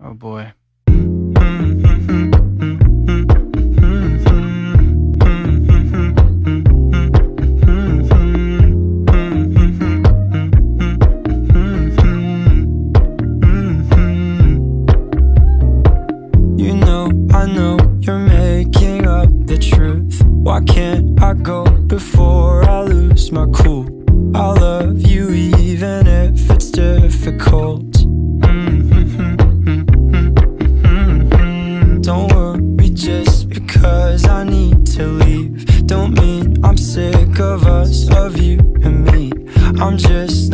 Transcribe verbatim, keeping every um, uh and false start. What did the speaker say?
Oh boy. You know, I know you're making up the truth. Why can't I go before I lose my cool? I'll love you even if it's difficult. Don't worry just because I need to leave. Don't mean I'm sick of us, of you and me. I'm just